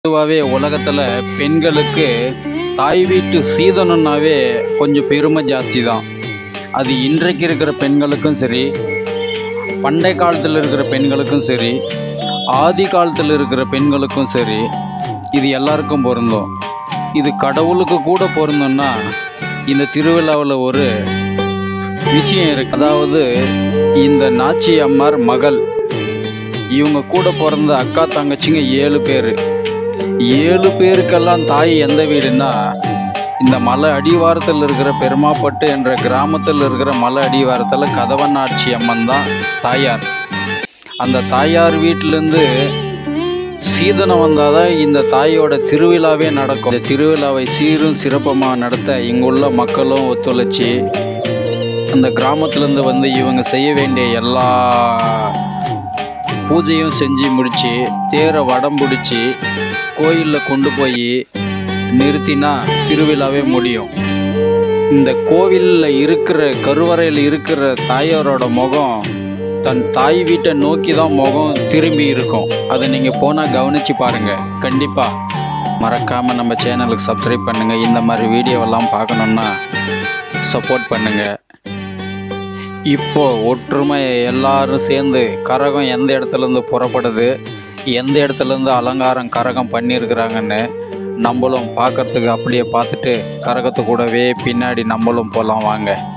பொதுவாகவே உலகத்தில் பெண்களுக்கு தாய் வீட்டு சீதனம்னாவே கொஞ்சம் பெருமை ஜாஸ்தி தான். அது இன்றைக்கு இருக்கிற பெண்களுக்கும் சரி, பண்டை காலத்தில் இருக்கிற பெண்களுக்கும் சரி, ஆதி காலத்தில் இருக்கிற பெண்களுக்கும் சரி, இது எல்லாருக்கும் பொருந்தும். இது கடவுளுக்கு கூட பொருந்தும்னா இந்த திருவிழாவில் ஒரு விஷயம் இருக்கு. அதாவது இந்த நாச்சி அம்மார் மகள், இவங்க கூட பிறந்த அக்கா தங்கச்சிங்க 7 பேர். 7 பேருக்கெல்லாம் தாய் எந்த வீடுன்னா இந்த மலை அடிவாரத்தில் இருக்கிற பெருமாப்பட்டு என்ற கிராமத்தில் இருக்கிற மலை அடிவாரத்தில் கதவனாட்சி அம்மன் தான் தாயார். அந்த தாயார் வீட்டிலேருந்து சீதனம் வந்தாதான் இந்த தாயோட திருவிழாவே நடக்கும். இந்த திருவிழாவை சீரும் சிறப்பமாக நடத்த இங்குள்ள மக்களும் ஒத்துழைச்சி அந்த கிராமத்துலேருந்து வந்து இவங்க செய்ய வேண்டிய எல்லா பூஜையும் செஞ்சு முடித்து தேரை வடம் பிடிச்சி கோயிலில் கொண்டு போய் நிறுத்தினா திருவிழாவே முடியும். இந்த கோவிலில் இருக்கிற கருவறையில் இருக்கிற தாயாரோட முகம் தன் தாய் வீட்டை நோக்கி தான் முகம் திரும்பி இருக்கும். அதை நீங்கள் போனால் கவனித்து பாருங்கள். கண்டிப்பாக மறக்காமல் நம்ம சேனலுக்கு சப்ஸ்கிரைப் பண்ணுங்கள். இந்த மாதிரி வீடியோவெல்லாம் பார்க்கணுன்னா சப்போர்ட் பண்ணுங்கள். இப்போ ஒற்றுமை எல்லாரும் சேர்ந்து கரகம் எந்த இடத்துலேருந்து புறப்படுது, எந்த இடத்துலேருந்து அலங்காரம் கரகம் பண்ணியிருக்கிறாங்கன்னு நம்மளும் பார்க்கறதுக்கு அப்படியே பார்த்துட்டு கரகத்து கூடவே பின்னாடி நம்மளும் போகலாம் வாங்க.